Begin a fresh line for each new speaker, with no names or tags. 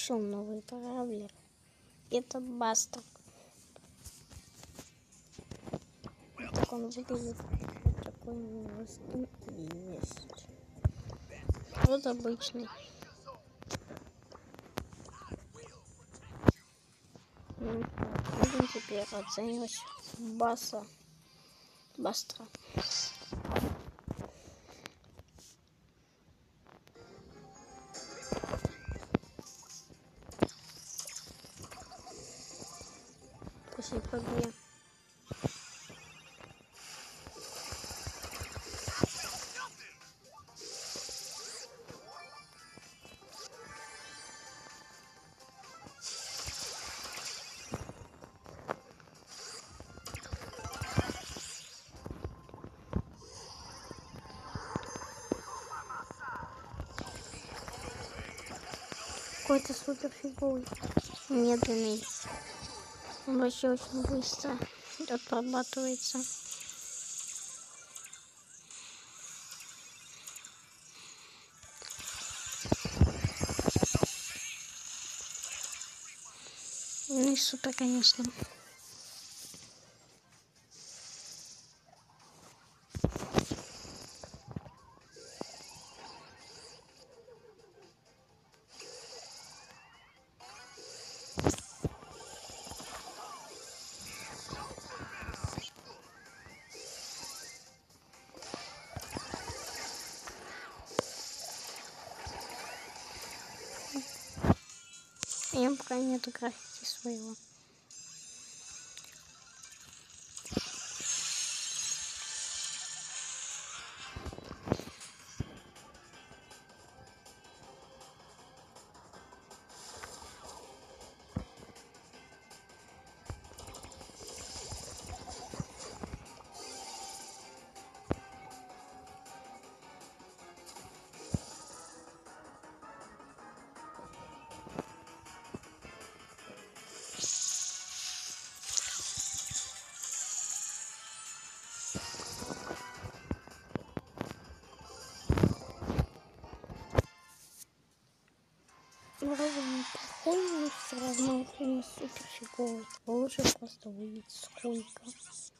Вышел новый бравлер. Это Бастер. Вот так он выглядит. Вот такой у него скин есть. Вот обычный. Будем теперь оценивать Бастера. Спасибо, Гвен. Какой-то супер фиговый. Медленный. Он вообще очень быстро отрабатывается. Ну и супер, конечно. Я пока нету граффити своего. Вроде неплохой, но все равно не супер фиговый. Лучше просто увидеть сколько.